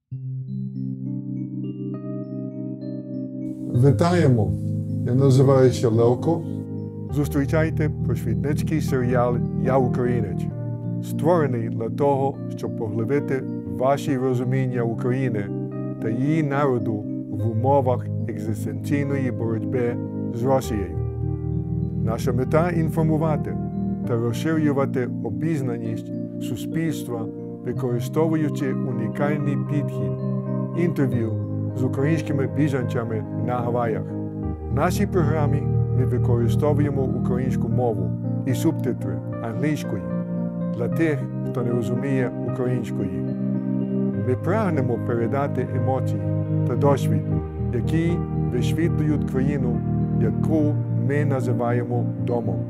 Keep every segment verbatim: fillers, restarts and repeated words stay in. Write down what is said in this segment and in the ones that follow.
Вітаємо! Я називаюся Левко. Зустрічайте просвітницький серіал «Я українець», створений для того, щоб поглибити ваші розуміння України та її народу в умовах екзистенційної боротьби з Росією. Наша мета – інформувати та розширювати обізнаність суспільства, використовуючи унікальний підхід – інтерв'ю з українськими біженцями на Гаваях. В нашій програмі ми використовуємо українську мову і субтитри англійською для тих, хто не розуміє української. Ми прагнемо передати емоції та досвід, які висвітлюють країну, яку ми називаємо домом.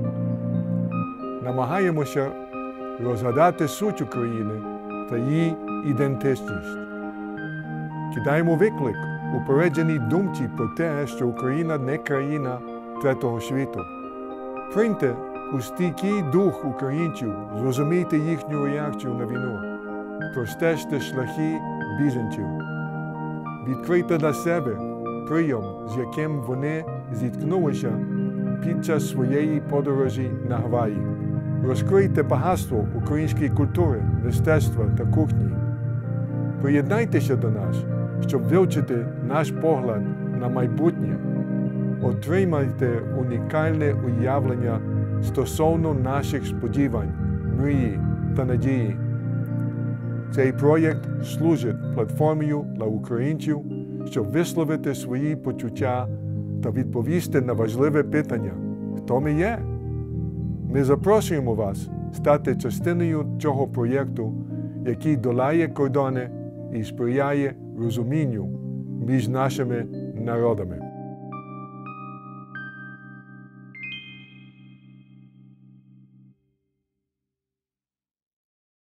Намагаємося розгадати суть України та її ідентичність. Кидаємо виклик упередженій думці про те, що Україна не країна третього світу. Приймте у стійкий дух українців, зрозумійте їхню реакцію на війну, простежте шляхи біженців. Відкрийте для себе прийом, з яким вони зіткнулися під час своєї подорожі на Гаваї. Розкрийте багатство української культури, мистецтва та кухні. Приєднайтеся до нас, щоб вивчити наш погляд на майбутнє. Отримайте унікальне уявлення стосовно наших сподівань, мрії та надії. Цей проєкт служить платформою для українців, щоб висловити свої почуття та відповісти на важливе питання «Хто ми є?». Ми запрошуємо вас стати частиною цього проєкту, який долає кордони і сприяє розумінню між нашими народами.